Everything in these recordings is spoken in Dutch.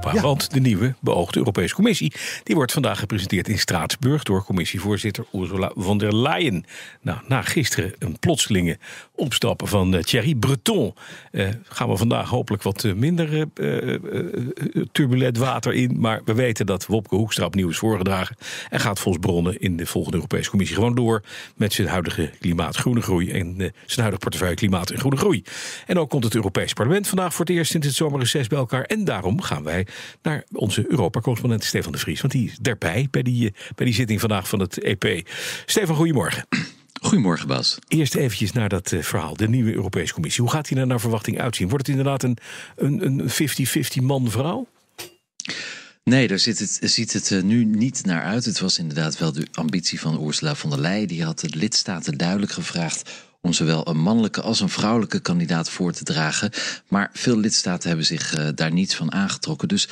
Europa. Ja. Want de nieuwe beoogde Europese Commissie die wordt vandaag gepresenteerd in Straatsburg door commissievoorzitter Ursula von der Leyen. Nou, na gisteren een plotselinge opstappen van Thierry Breton gaan we vandaag hopelijk wat minder turbulent water in. Maar we weten dat Wopke Hoekstra opnieuw is voorgedragen en gaat volgens bronnen in de volgende Europese Commissie gewoon door met zijn huidige klimaat-groene groei en zijn huidige portefeuille klimaat en groene groei. En ook komt het Europees Parlement vandaag voor het eerst sinds het zomerreces bij elkaar. En daarom gaan wij naar onze Europa-correspondent Stefan de Vries. Want die is erbij bij die zitting vandaag van het EP. Stefan, goedemorgen. Goedemorgen, Bas. Eerst eventjes naar dat verhaal, de nieuwe Europese Commissie. Hoe gaat die er naar verwachting uitzien? Wordt het inderdaad een 50-50 man-vrouw? Nee, daar ziet het nu niet naar uit. Het was inderdaad wel de ambitie van Ursula von der Leyen. Die had de lidstaten duidelijk gevraagd om zowel een mannelijke als een vrouwelijke kandidaat voor te dragen. Maar veel lidstaten hebben zich daar niets van aangetrokken. Dus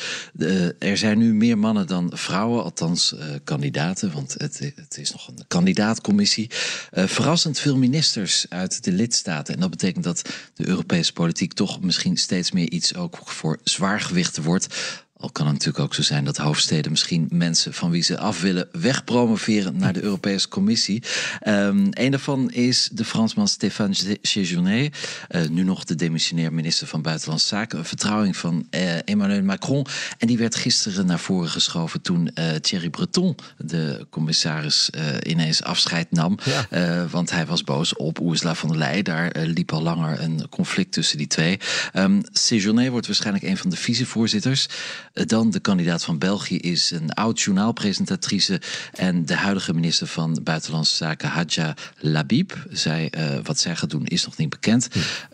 er zijn nu meer mannen dan vrouwen, althans kandidaten. Want het is nog een kandidaatcommissie. Verrassend veel ministers uit de lidstaten. En dat betekent dat de Europese politiek toch misschien steeds meer iets ook voor zwaargewichten wordt. Al kan het natuurlijk ook zo zijn dat hoofdsteden misschien mensen van wie ze af willen wegpromoveren naar de Europese Commissie. Een daarvan is de Fransman Stéphane Séjourné, nu nog de demissionair minister van Buitenlandse Zaken, een vertrouweling van Emmanuel Macron. En die werd gisteren naar voren geschoven toen Thierry Breton, de commissaris, ineens afscheid nam. Ja. Want hij was boos op Ursula von der Leyen. Daar liep al langer een conflict tussen die twee. Séjourné wordt waarschijnlijk een van de vicevoorzitters. Dan de kandidaat van België is een oud journaalpresentatrice en de huidige minister van Buitenlandse Zaken Hadja Labib. Wat zij gaat doen is nog niet bekend.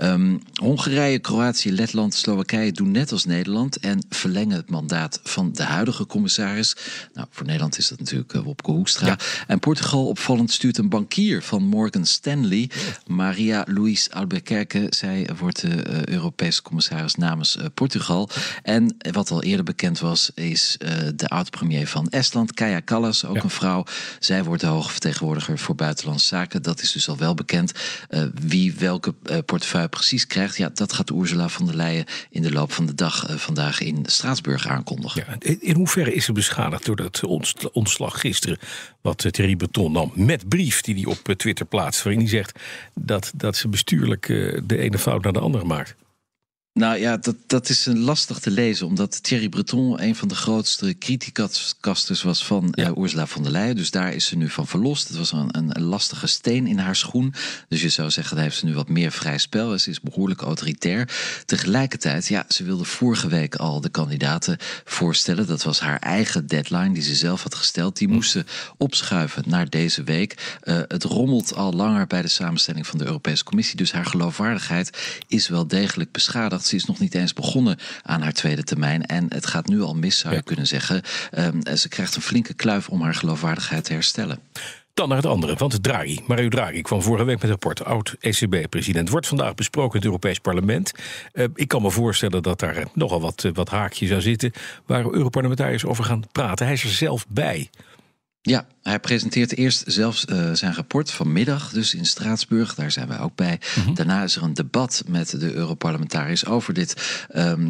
Hongarije, Kroatië, Letland, Slowakije doen net als Nederland en verlengen het mandaat van de huidige commissaris. Nou, voor Nederland is dat natuurlijk Wopke Hoekstra. Ja. En Portugal, opvallend, stuurt een bankier van Morgan Stanley, Maria Luís Albuquerque. Zij wordt de Europese commissaris namens Portugal. En wat al eerder bekend was, is de oud-premier van Estland, Kaja Kallas, ook een vrouw. Zij wordt de hoge vertegenwoordiger voor buitenlandse zaken. Dat is dus al wel bekend. Wie welke portefeuille precies krijgt, ja, dat gaat Ursula von der Leyen in de loop van de dag vandaag in Straatsburg aankondigen. Ja, in hoeverre is ze beschadigd door dat ontslag gisteren, wat Thierry Breton nam, met brief die hij op Twitter plaatst, waarin hij zegt dat ze bestuurlijk de ene fout naar de andere maakt? Nou ja, dat is lastig te lezen, omdat Thierry Breton een van de grootste criticasters was van Ursula von der Leyen. Dus daar is ze nu van verlost. Het was een lastige steen in haar schoen. Dus je zou zeggen, daar heeft ze nu wat meer vrij spel. Ze is behoorlijk autoritair. Tegelijkertijd, ja, ze wilde vorige week al de kandidaten voorstellen. Dat was haar eigen deadline die ze zelf had gesteld. Die moest ze opschuiven naar deze week. Het rommelt al langer bij de samenstelling van de Europese Commissie. Dus haar geloofwaardigheid is wel degelijk beschadigd. Ze is nog niet eens begonnen aan haar tweede termijn. En het gaat nu al mis, zou je kunnen zeggen. Ze krijgt een flinke kluif om haar geloofwaardigheid te herstellen. Dan naar het andere, want Mario Draghi kwam vorige week met een rapport. Oud-ECB-president wordt vandaag besproken in het Europees Parlement. Ik kan me voorstellen dat daar nogal wat haakje zou zitten waar Europarlementariërs over gaan praten. Hij is er zelf bij. Ja, hij presenteert eerst zelfs zijn rapport vanmiddag, dus in Straatsburg. Daar zijn wij ook bij. Daarna is er een debat met de Europarlementariërs over dit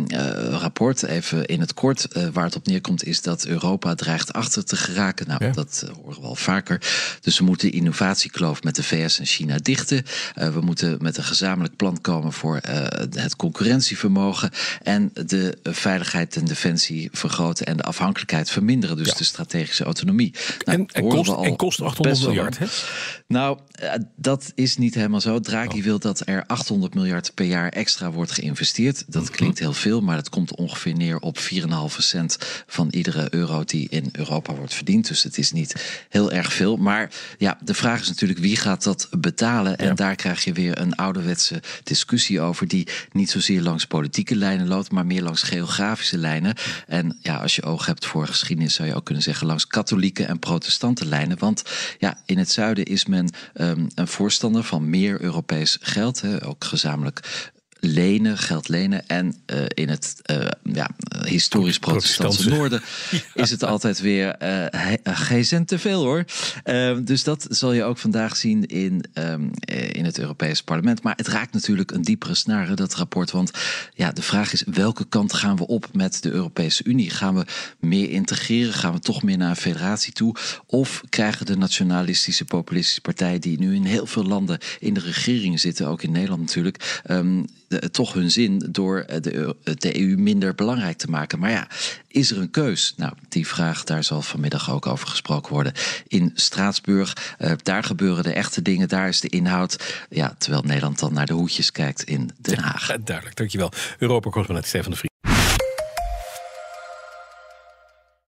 rapport. Even in het kort, waar het op neerkomt is dat Europa dreigt achter te geraken. Nou, dat horen we al vaker. Dus we moeten de innovatiekloof met de VS en China dichten. We moeten met een gezamenlijk plan komen voor het concurrentievermogen en de veiligheid en defensie vergroten en de afhankelijkheid verminderen. Dus de strategische autonomie. Nou, en kost 800 miljard, hè? Nou, dat is niet helemaal zo. Draghi wil dat er 800 miljard per jaar extra wordt geïnvesteerd. Dat klinkt heel veel, maar dat komt ongeveer neer op 4,5% van iedere euro die in Europa wordt verdiend. Dus het is niet heel erg veel. Maar ja, de vraag is natuurlijk wie gaat dat betalen? En daar krijg je weer een ouderwetse discussie over die niet zozeer langs politieke lijnen loopt, maar meer langs geografische lijnen. En ja, als je oog hebt voor geschiedenis zou je ook kunnen zeggen langs katholieke en protestante lijnen. Want ja, in het zuiden is men een voorstander van meer Europees geld. Ook gezamenlijk geld lenen. En in het historisch protestantse noorden is het altijd weer geen cent te veel, hoor. Dus dat zal je ook vandaag zien in het Europese parlement. Maar het raakt natuurlijk een diepere snaar, dat rapport. Want de vraag is, welke kant gaan we op met de Europese Unie? Gaan we meer integreren? Gaan we toch meer naar een federatie toe? Of krijgen de nationalistische, populistische partijen die nu in heel veel landen in de regering zitten, ook in Nederland natuurlijk, toch hun zin door de EU minder belangrijk te maken? Maar is er een keus? Nou, die vraag, daar zal vanmiddag ook over gesproken worden in Straatsburg. Daar gebeuren de echte dingen, daar is de inhoud. Terwijl Nederland dan naar de hoedjes kijkt in Den Haag. Duidelijk, dankjewel. Europa-correspondent Stefan de Vries.